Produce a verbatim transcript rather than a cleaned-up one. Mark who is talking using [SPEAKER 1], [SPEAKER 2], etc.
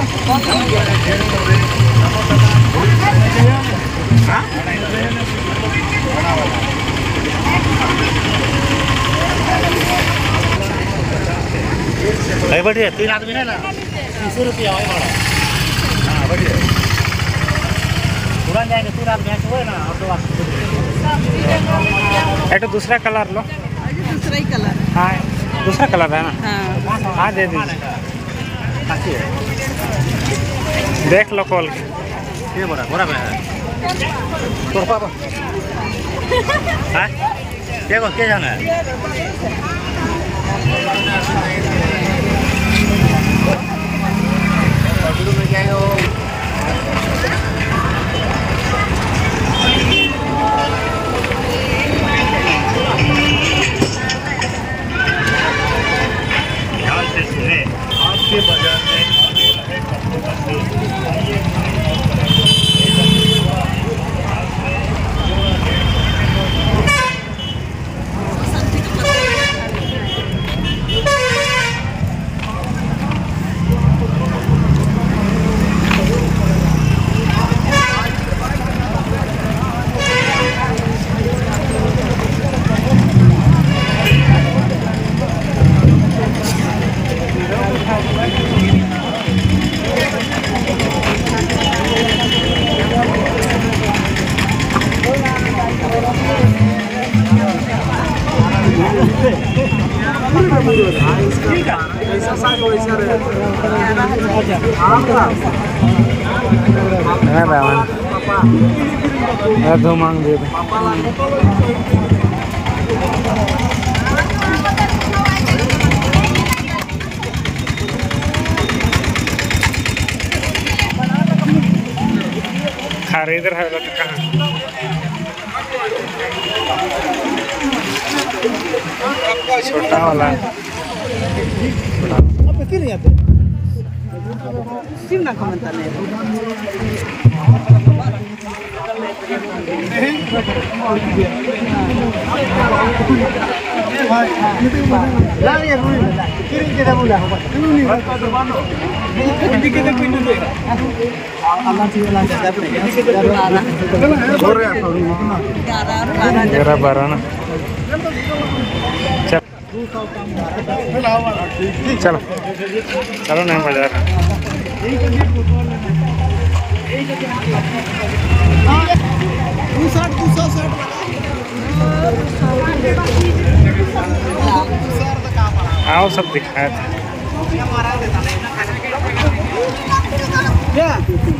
[SPEAKER 1] भाई बढ़िया, तीन आदमी है ना, तीस रुपया है बड़ा। हाँ बढ़िया, तुरंत जाएंगे, तीन आदमी है ना, और दो आदमी। एक तो दूसरा कलर लो,
[SPEAKER 2] दूसरा ही कलर।
[SPEAKER 1] हाँ दूसरा कलर है ना।
[SPEAKER 2] हाँ
[SPEAKER 1] हाँ दे दीजिए, देख लो खोल के। ये बड़ा बड़ा है, तो पापा हाँ क्या को क्या जाना है? में क्या हो ध्यान से सुने, आपके बाजार में दो मांग दे खरीद रहा है तो कहाँ छोटा वाला
[SPEAKER 2] Sino komentarnya.
[SPEAKER 1] चलो चलो नहीं बाजार आओ सब दिखाया था।